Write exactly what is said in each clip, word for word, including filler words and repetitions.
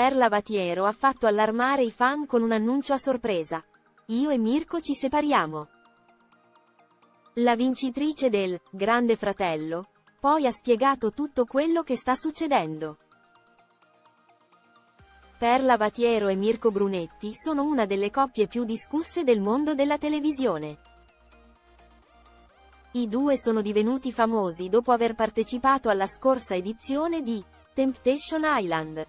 Perla Vatiero ha fatto allarmare i fan con un annuncio a sorpresa. Io e Mirko ci separiamo. La vincitrice del Grande Fratello poi ha spiegato tutto quello che sta succedendo. Perla Vatiero e Mirko Brunetti sono una delle coppie più discusse del mondo della televisione. I due sono divenuti famosi dopo aver partecipato alla scorsa edizione di Temptation Island.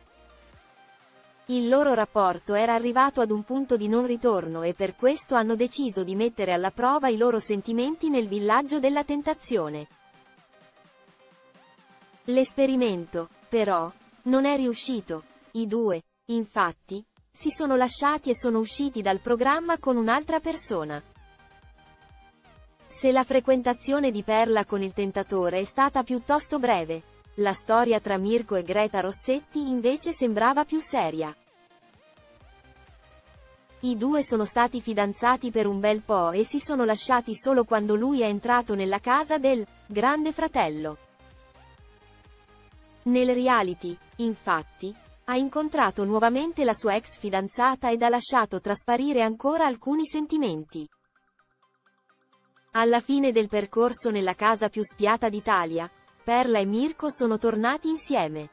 Il loro rapporto era arrivato ad un punto di non ritorno e per questo hanno deciso di mettere alla prova i loro sentimenti nel villaggio della tentazione. L'esperimento, però, non è riuscito. I due, infatti, si sono lasciati e sono usciti dal programma con un'altra persona. Se la frequentazione di Perla con il tentatore è stata piuttosto breve, la storia tra Mirko e Greta Rossetti invece sembrava più seria. I due sono stati fidanzati per un bel po' e si sono lasciati solo quando lui è entrato nella casa del Grande Fratello. Nel reality, infatti, ha incontrato nuovamente la sua ex fidanzata ed ha lasciato trasparire ancora alcuni sentimenti. Alla fine del percorso nella casa più spiata d'Italia, Perla e Mirko sono tornati insieme.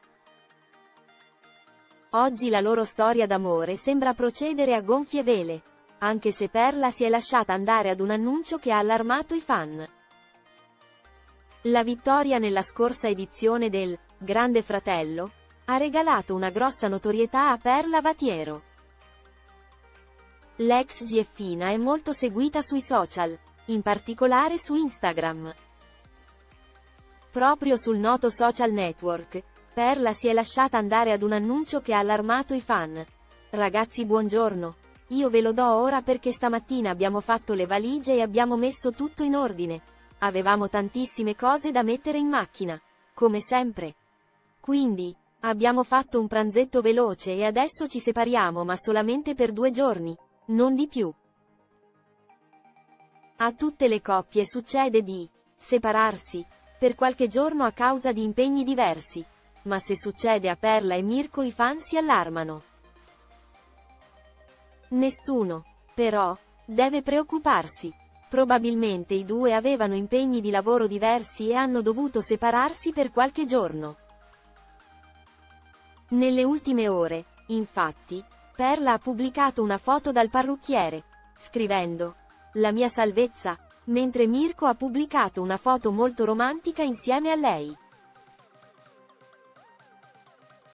Oggi la loro storia d'amore sembra procedere a gonfie vele, anche se Perla si è lasciata andare ad un annuncio che ha allarmato i fan. La vittoria nella scorsa edizione del Grande Fratello ha regalato una grossa notorietà a Perla Vatiero. L'ex Gieffina è molto seguita sui social, in particolare su Instagram. Proprio sul noto social network, Perla si è lasciata andare ad un annuncio che ha allarmato i fan. Ragazzi, buongiorno. Io ve lo do ora perché stamattina abbiamo fatto le valigie e abbiamo messo tutto in ordine. Avevamo tantissime cose da mettere in macchina, come sempre. Quindi, abbiamo fatto un pranzetto veloce e adesso ci separiamo, ma solamente per due giorni, non di più. A tutte le coppie succede di separarsi per qualche giorno a causa di impegni diversi, ma se succede a Perla e Mirko i fan si allarmano. Nessuno, però, deve preoccuparsi. Probabilmente i due avevano impegni di lavoro diversi e hanno dovuto separarsi per qualche giorno. Nelle ultime ore, infatti, Perla ha pubblicato una foto dal parrucchiere, scrivendo «La mia salvezza», mentre Mirko ha pubblicato una foto molto romantica insieme a lei.